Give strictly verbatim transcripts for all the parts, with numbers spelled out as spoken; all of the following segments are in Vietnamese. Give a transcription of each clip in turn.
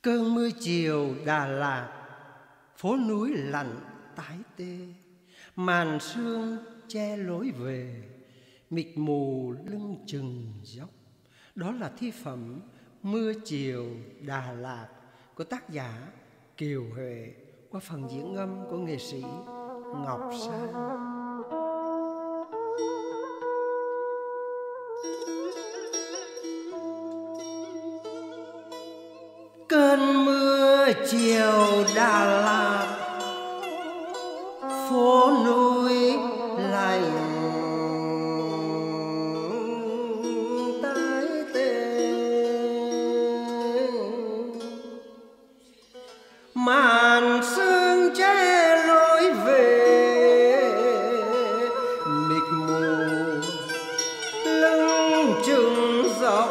Cơn mưa chiều Đà Lạt, phố núi lạnh tái tê, màn sương che lối về, mịt mù lưng chừng dốc. Đó là thi phẩm Mưa chiều Đà Lạt của tác giả Kiều Huệ qua phần diễn âm của nghệ sĩ Ngọc Sang. Cơn mưa chiều Đà Lạt, phố núi lạnh tái tê, màn sương che lối về, mịt mù lưng chừng dọc.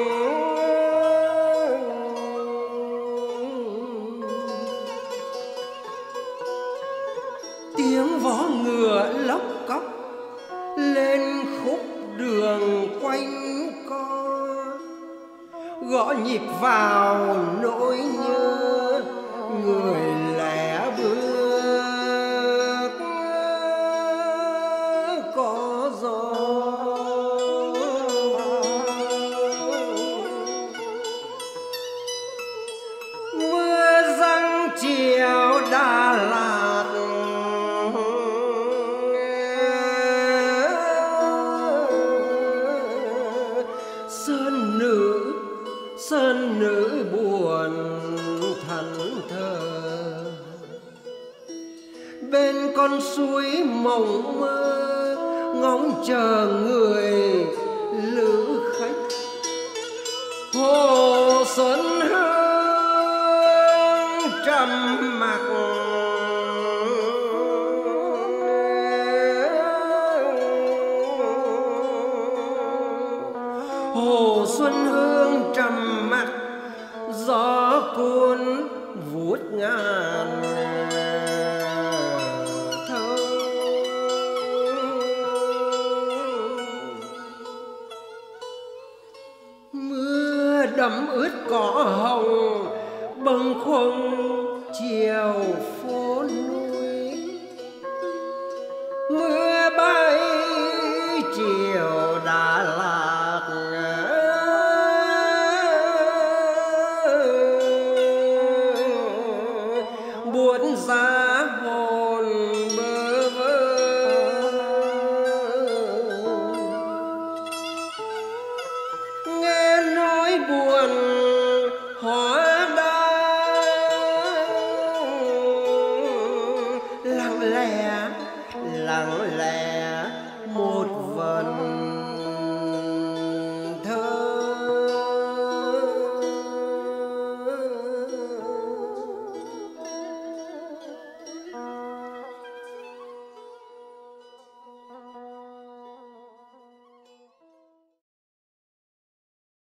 Tiếng vó ngựa lóc cóc lên khúc đường quanh co, gõ nhịp vào nỗi nhớ người lẻ bước có gió. Mưa giăng chiều Đà Lạt, sơn nữ sơn nữ buồn thẫn thờ, bên con suối mộng mơ ngóng chờ người lữ khách. Hồ Xuân Hương trầm mặc, Hồ Xuân Hương trầm mặc, gió cuốn vuốt ngàn thâu. Mưa đẫm ướt cỏ hồng bâng khuâng chiều phố núi, mưa bay chiều Đà Lạt, buồn giá hồn bơ vơ. Nghe nói buồn hóa đau, lặng lẽ lặng